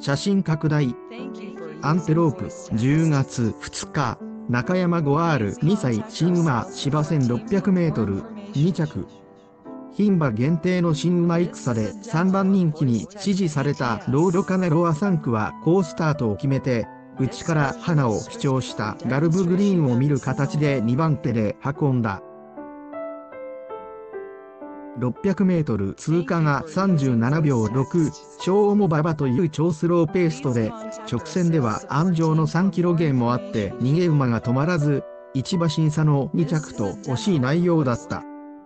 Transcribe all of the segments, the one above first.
写真拡大。アンテロープ、10月2日、中山 5R2 歳新馬芝1600メートル、2着。牝馬限定の新馬戦で3番人気に支持されたロードカナロア3区は好スタートを決めて、内から花を主張したガルブグリーンを見る形で2番手で運んだ。600メートル通過が37秒6、超重馬場という超スローペーストで、直線では安城の3キロ減もあって逃げ馬が止まらず、1馬身差の2着と惜しい内容だった。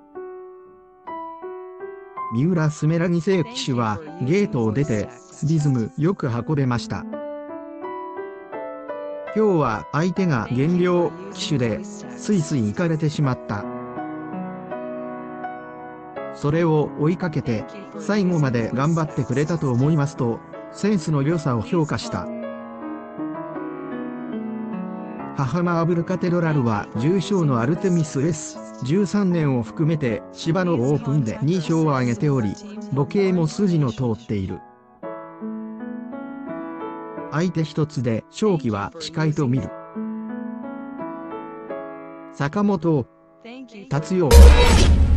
三浦スメラギ世騎手はゲートを出て、リズムよく運べました。今日は相手が減量騎手で、スイスイ行かれてしまった。それを追いかけて、最後まで頑張ってくれたと思いますと、センスの良さを評価した。母マーブルカテドラルは重賞のアルテミス S13 年を含めて芝のオープンで2勝を挙げており、母系も筋の通っている。相手一つで勝機は近いと見る。坂本達代